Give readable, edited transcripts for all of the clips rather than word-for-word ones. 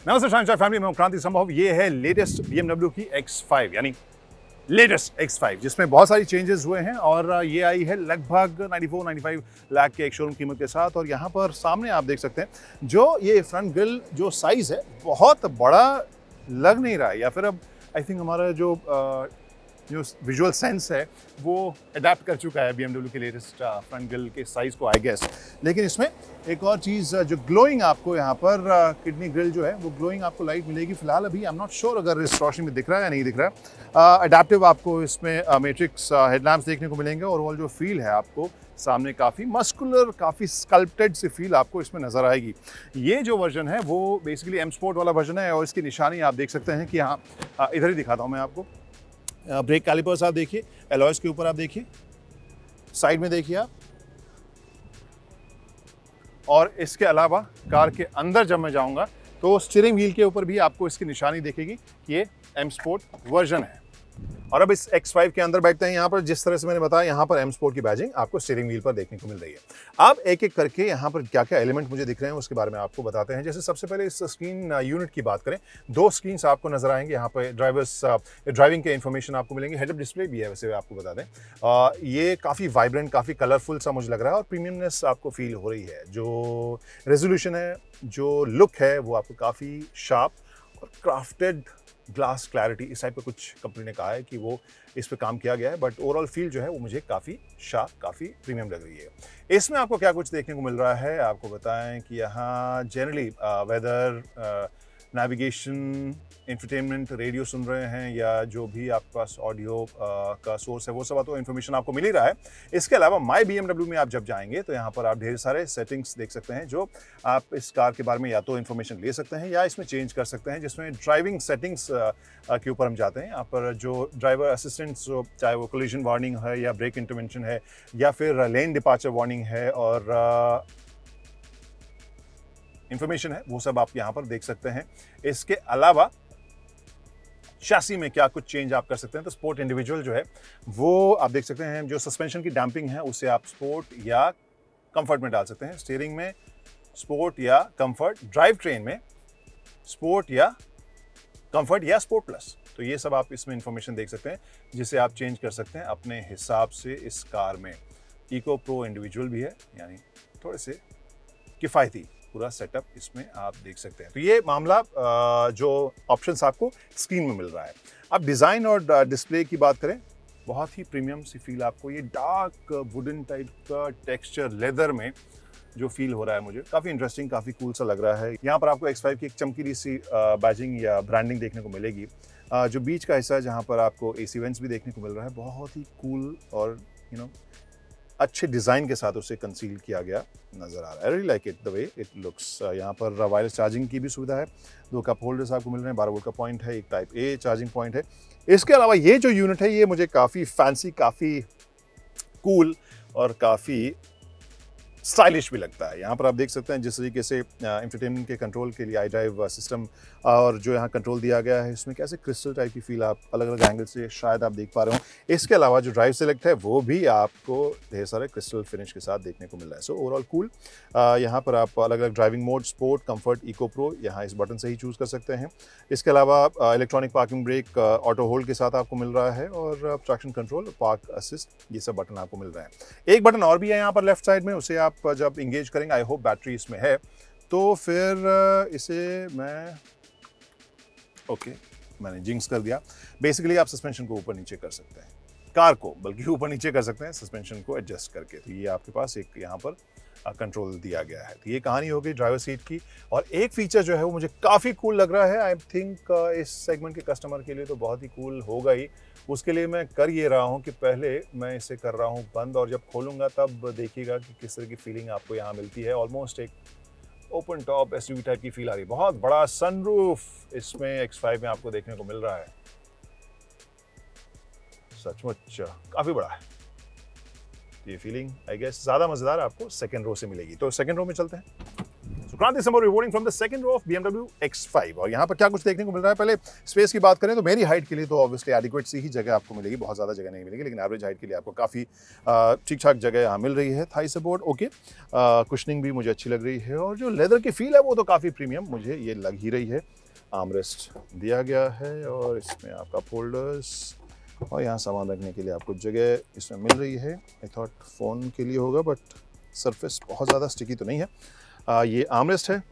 नमस्ते शानशाह फैमिली, मैं क्रांति संभव। ये है लेटेस्ट BMW की X5 यानी लेटेस्ट X5 जिसमें बहुत सारी चेंजेस हुए हैं और ये आई है लगभग 94-95 लाख के एक शोरूम कीमत के साथ। और यहाँ पर सामने आप देख सकते हैं जो ये फ्रंट ग्रिल जो साइज़ है बहुत बड़ा लग नहीं रहा है, या फिर अब आई थिंक हमारा जो विजुअल सेंस है वो अडेप्ट कर चुका है BMW के लेटेस्ट फ्रंट ग्रिल के साइज़ को आई गेस। लेकिन इसमें एक और चीज़ जो ग्लोइंग आपको यहाँ पर किडनी ग्रिल जो है वो ग्लोइंग आपको लाइट मिलेगी। फिलहाल अभी आई एम नॉट श्योर अगर इस रोशनी में दिख रहा है या नहीं दिख रहा है। अडेप्टिव आपको इसमें मैट्रिक्स हेडलैम्प्स देखने को मिलेंगे। ओवरऑल जो फील है आपको सामने काफ़ी मस्कुलर, काफ़ी स्कल्प्टेड सी फील आपको इसमें नज़र आएगी। ये जो वर्जन है वो बेसिकली M स्पोर्ट वाला वर्जन है और इसकी निशानी आप देख सकते हैं कि यहाँ इधर ही दिखाता हूँ मैं आपको। ब्रेक कैलिपर्स आप देखिए, एलॉयज के ऊपर आप देखिए, साइड में देखिए आप, और इसके अलावा कार के अंदर जब मैं जाऊंगा तो स्टीयरिंग व्हील के ऊपर भी आपको इसकी निशानी दिखेगी कि ये M स्पोर्ट वर्जन है। और अब इस X5 के अंदर बैठते हैं। यहाँ पर जिस तरह से मैंने बताया, यहाँ पर M स्पोर्ट की बैजिंग आपको स्टीयरिंग व्हील पर देखने को मिल रही है। अब एक एक करके यहाँ पर क्या क्या एलिमेंट मुझे दिख रहे हैं उसके बारे में आपको बताते हैं। जैसे सबसे पहले इस स्क्रीन यूनिट की बात करें, दो स्क्रीन आपको नजर आएंगे। यहाँ पर ड्राइविंग के इन्फॉर्मेशन आपको मिलेंगे, हेड अप डिस्प्ले भी है वैसे आपको बता दें। ये काफ़ी वाइब्रेंट, काफ़ी कलरफुल सा मुझे लग रहा है और प्रीमियमनेस आपको फील हो रही है। जो रेजोल्यूशन है, जो लुक है वो आपको काफ़ी शार्प और क्राफ्टेड ग्लास क्लैरिटी इस टाइप का कुछ कंपनी ने कहा है कि वो इस पे काम किया गया है। बट ओवरऑल फील जो है वो मुझे काफ़ी शार्प, काफ़ी प्रीमियम लग रही है। इसमें आपको क्या कुछ देखने को मिल रहा है आपको बताएं कि यहाँ generally weather, navigation, infotainment, radio सुन रहे हैं या जो भी आपके पास ऑडियो का सोर्स है वो सब तो इन्फॉर्मेशन आपको मिल ही रहा है। इसके अलावा माई BMW में आप जब जाएंगे तो यहाँ पर आप ढेर सारे सेटिंग्स देख सकते हैं जो आप इस कार के बारे में या तो इन्फॉर्मेशन ले सकते हैं या इसमें चेंज कर सकते हैं। जिसमें ड्राइविंग सेटिंग्स के ऊपर हम जाते हैं। यहाँ पर जो ड्राइवर असिस्टेंट्स, चाहे वो कोलिजन वार्निंग है या ब्रेक इंटरवेंशन है या फिर लेन डिपार्चर वार्निंग है और इंफॉर्मेशन है, वो सब आप यहाँ पर देख सकते हैं। इसके अलावा शैसी में क्या कुछ चेंज आप कर सकते हैं तो स्पोर्ट इंडिविजुअल जो है वो आप देख सकते हैं। जो सस्पेंशन की डैम्पिंग है उसे आप स्पोर्ट या कंफर्ट में डाल सकते हैं। स्टीयरिंग में स्पोर्ट या कंफर्ट, ड्राइव ट्रेन में स्पोर्ट या कंफर्ट या स्पोर्ट प्लस। तो ये सब आप इसमें इंफॉर्मेशन देख सकते हैं जिसे आप चेंज कर सकते हैं अपने हिसाब से इस कार में। इको प्रो इंडिविजुअल भी है, यानी थोड़े से किफ़ायती पूरा सेटअप इसमें आप देख सकते हैं। तो ये मामला जो ऑप्शंस आपको स्क्रीन में मिल रहा है। अब डिज़ाइन और डिस्प्ले की बात करें, बहुत ही प्रीमियम सी फील आपको, ये डार्क वुडन टाइप का टेक्सचर लेदर में जो फील हो रहा है मुझे काफ़ी इंटरेस्टिंग, काफ़ी कूल सा लग रहा है। यहाँ पर आपको X5 की एक चमकीली सी बैजिंग या ब्रांडिंग देखने को मिलेगी। जो बीच का हिस्सा है जहाँ पर आपको AC वेंट्स भी देखने को मिल रहा है, बहुत ही कूल और अच्छे डिज़ाइन के साथ उसे कंसील किया गया नज़र आ रहा है। I really like it the way it looks. यहाँ पर वायरलेस चार्जिंग की भी सुविधा है, 2 कप होल्डर्स आपको मिल रहे हैं, 12 वोल्ट का पॉइंट है, एक टाइप A चार्जिंग पॉइंट है। इसके अलावा ये जो यूनिट है ये मुझे काफ़ी फैंसी, काफ़ी कूल और काफ़ी स्टाइलिश भी लगता है। यहाँ पर आप देख सकते हैं जिस तरीके से इंफरटेनमेंट के कंट्रोल के लिए iDrive सिस्टम और जो यहाँ कंट्रोल दिया गया है इसमें कैसे क्रिस्टल टाइप की फील आप अलग अलग एंगल से शायद आप देख पा रहे हो। इसके अलावा जो ड्राइव सेलेक्ट है वो भी आपको ढेर सारे क्रिस्टल फिनिश के साथ देखने को मिल रहा है। So overall cool. यहाँ पर आप अलग अलग driving mode, sport, comfort, eco pro यहाँ इस बटन से ही चूज़ कर सकते हैं। इसके अलावा electronic parking brake auto hold के साथ आपको मिल रहा है और ट्रैक्शन कंट्रोल, पार्क असिस्ट, ये सब बटन आपको मिल रहा है। एक बटन और भी है यहाँ पर लेफ्ट साइड में, उसे आप जब इंगेज करेंगे, आई होप बैटरी इसमें है, तो फिर इसे मैं मैंने जिंक्स कर दिया। बेसिकली आप सस्पेंशन को ऊपर नीचे कर सकते हैं, कार को बल्कि ऊपर नीचे कर सकते हैं सस्पेंशन को एडजस्ट करके। तो ये आपके पास एक यहाँ पर कंट्रोल दिया गया है। तो ये कहानी हो गई ड्राइवर सीट की। और एक फीचर जो है वो मुझे काफ़ी कूल लग रहा है। आई थिंक इस सेगमेंट के कस्टमर के लिए तो बहुत ही कूल होगा ही। उसके लिए मैं कर ये रहा हूँ कि पहले मैं इसे कर रहा हूँ बंद, और जब खोलूँगा तब देखिएगा कि किस तरह की फीलिंग आपको यहाँ मिलती है। ऑलमोस्ट एक ओपन टॉप SUV टाइप की फील आ रही है। बहुत बड़ा सनरूफ इसमें X5 में आपको देखने को मिल रहा है, सचमुच काफ़ी बड़ा है। ये फीलिंग आई गेस ज़्यादा मज़ेदार आपको सेकेंड रो से मिलेगी। तो सेकेंड रो में चलते हैं। क्रांति समर rewarding from the second row of BMW X5। और यहाँ पर क्या कुछ देखने को मिल रहा है, पहले स्पेस की बात करें तो मेरी हाइट के लिए तो ऑब्वियसली एडिक्वेट सी ही जगह आपको मिलेगी, बहुत ज़्यादा जगह नहीं मिलेगी, लेकिन एवरेज हाइट के लिए आपको काफ़ी ठीक ठाक जगह यहाँ मिल रही है। थाई सपोर्ट ओके, कुशनिंग भी मुझे अच्छी लग रही है, और जो लेदर की फील है वो तो काफ़ी प्रीमियम मुझे ये लग ही रही है। आर्मरेस्ट दिया गया है और इसमें आपका फोल्डर्स और यहाँ सामान रखने के लिए आपको जगह इसमें मिल रही है। आई थॉट फ़ोन के लिए होगा, बट सरफेस बहुत ज़्यादा स्टिकी तो नहीं है। ये आर्मरेस्ट है।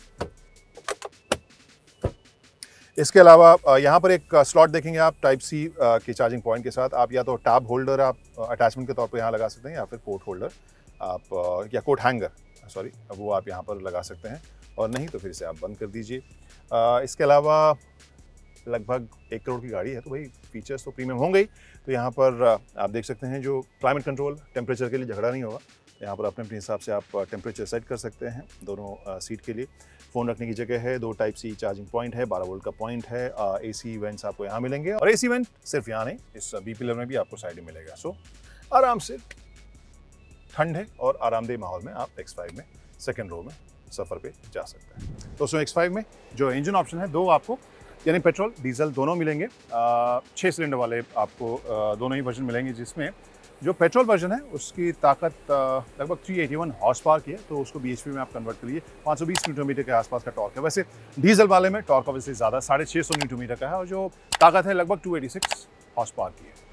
इसके अलावा यहाँ पर एक स्लॉट देखेंगे आप टाइप सी के चार्जिंग पॉइंट के साथ। आप या तो टैब होल्डर आप अटैचमेंट के तौर पर यहाँ लगा सकते हैं, या फिर कोट होल्डर आप या कोट हैंगर सॉरी वो आप यहाँ पर लगा सकते हैं, और नहीं तो फिर इसे आप बंद कर दीजिए। इसके अलावा लगभग 1 करोड़ की गाड़ी है तो भाई फीचर्स तो प्रीमियम होंगे ही। तो यहाँ पर आप देख सकते हैं जो क्लाइमेट कंट्रोल, टेम्परेचर के लिए झगड़ा नहीं होगा। यहाँ पर अपने अपने हिसाब से आप टेम्परेचर सेट कर सकते हैं दोनों सीट के लिए। फ़ोन रखने की जगह है, 2 टाइप सी चार्जिंग पॉइंट है, 12 वोल्ट का पॉइंट है। AC वेंट्स आपको यहाँ मिलेंगे, और AC वेंट सिर्फ यहाँ नहीं, इस बी पिलर में भी आपको साइड में मिलेगा। सो आराम से ठंडे और आरामदेह माहौल में आप X5 में सेकेंड रो में सफ़र पे जा सकते हैं। तो उसमें X5 में जो इंजन ऑप्शन है 2 आपको, यानी पेट्रोल डीजल दोनों मिलेंगे। 6 सिलेंडर वाले आपको दोनों ही वर्जन मिलेंगे, जिसमें जो पेट्रोल वर्जन है उसकी ताकत लगभग 381 हॉर्स पावर की है, तो उसको BHP में आप कन्वर्ट करिए, 520 न्यूटन मीटर के आसपास का टॉर्क है। वैसे डीजल वाले में टॉर्क ऑब्वियसली ज़्यादा 650 न्यूटन मीटर का है, और जो ताकत है लगभग 286 हॉर्स पावर की है।